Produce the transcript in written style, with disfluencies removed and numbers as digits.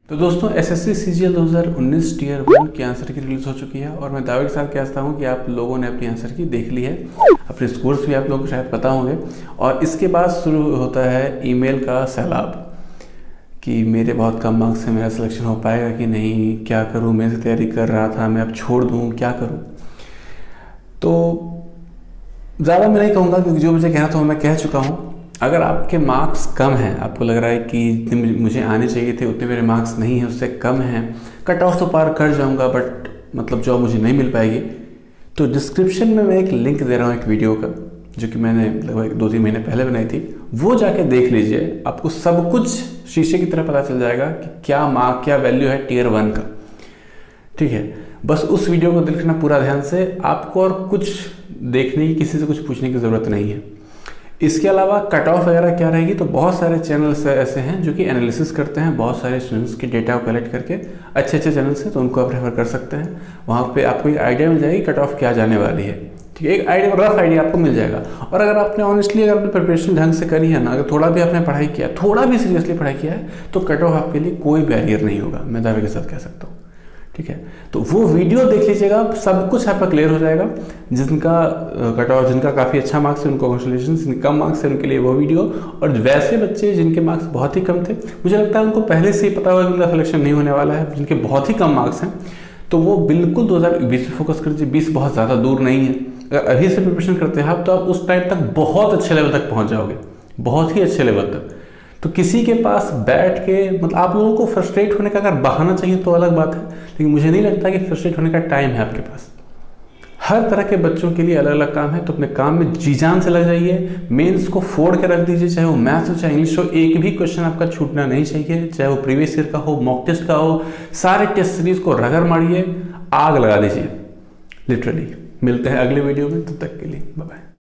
तो दोस्तों SSC CGL 2019 tier 1 की आंसर की रिलीज हो चुकी है और मैं दावे के साथ कहता हूँ कि आप लोगों ने अपनी आंसर की देख ली है। अपने स्कोर्स भी आप लोगों को शायद पता होंगे और इसके बाद शुरू होता है ईमेल का सैलाब कि मेरे बहुत कम मार्क्स से मेरा सिलेक्शन हो पाएगा कि नहीं, क्या करूँ, मैं से तैयारी कर रहा था, मैं अब छोड़ दूँ, क्या करूँ। तो ज़्यादा मैं नहीं कहूँगा क्योंकि जो मुझे कहना था मैं कह चुका हूँ। अगर आपके मार्क्स कम हैं, आपको लग रहा है कि जितने मुझे आने चाहिए थे उतने मेरे मार्क्स नहीं हैं, उससे कम हैं, कट ऑफ तो पार कर जाऊंगा बट मतलब जॉब मुझे नहीं मिल पाएगी, तो डिस्क्रिप्शन में मैं एक लिंक दे रहा हूँ एक वीडियो का जो कि मैंने लगभग 2-3 महीने पहले बनाई थी। वो जाके देख लीजिए, आपको सब कुछ शीशे की तरह पता चल जाएगा कि क्या वैल्यू है टीयर 1 का। ठीक है, बस उस वीडियो को देखना पूरा ध्यान से, आपको और कुछ देखने की, किसी से कुछ पूछने की ज़रूरत नहीं है। इसके अलावा कट ऑफ वगैरह क्या रहेगी, तो बहुत सारे चैनल्स ऐसे हैं जो कि एनालिसिस करते हैं बहुत सारे स्टूडेंट्स के डेटा को कलेक्ट करके, अच्छे चैनल्स हैं तो उनको आप रेफर कर सकते हैं। वहाँ पे आपको एक आइडिया मिल जाएगी कट ऑफ क्या जाने वाली है। ठीक है, एक आइडिया, रफ आइडिया आपको मिल जाएगा। और अगर आपने ऑनेस्टली अगर अपनी प्रिपरेशन ढंग से करी है ना, अगर थोड़ा भी आपने पढ़ाई किया, थोड़ा भी सीरियसली पढ़ाई किया है, तो कट ऑफ आपके लिए कोई बैरियर नहीं होगा, मैं दावे के साथ कह सकता हूँ। ठीक है, तो वो वीडियो देख लीजिएगा, सब कुछ आपका क्लियर हो जाएगा। जिनका कट ऑफ, जिनका काफ़ी अच्छा मार्क्स है उनको कॉन्ग्रेचुलेशन, जिनके कम मार्क्स है उनके लिए वो वीडियो। और वैसे बच्चे जिनके मार्क्स बहुत ही कम थे, मुझे लगता है उनको पहले से ही पता होगा कि उनका सिलेक्शन नहीं होने वाला है, जिनके बहुत ही कम मार्क्स हैं, तो वो बिल्कुल 2020 पे फोकस कर दीजिए। 20 बहुत ज़्यादा दूर नहीं है, अगर अभी से प्रिपरेशन करते हैं आप तो आप उस टाइम तक बहुत अच्छे लेवल तक पहुँच जाओगे, बहुत ही अच्छे लेवल तक। तो किसी के पास बैठ के मतलब आप लोगों को फ्रस्ट्रेट होने का अगर बहाना चाहिए तो अलग बात है, लेकिन मुझे नहीं लगता कि फ्रस्ट्रेट होने का टाइम है आपके पास। हर तरह के बच्चों के लिए अलग अलग काम है, तो अपने काम में जी जान से लग जाइए। मेंस को फोड़ के रख दीजिए, चाहे वो मैथ्स हो चाहे इंग्लिश हो, एक भी क्वेश्चन आपका छूटना नहीं चाहिए, चाहे वो प्रीवियस ईयर का हो, मॉक टेस्ट का हो, सारे टेस्ट सीरीज को रगड़ मारिए, आग लगा दीजिए लिटरली। मिलते हैं अगले वीडियो में, तब तक के लिए बाय बाय।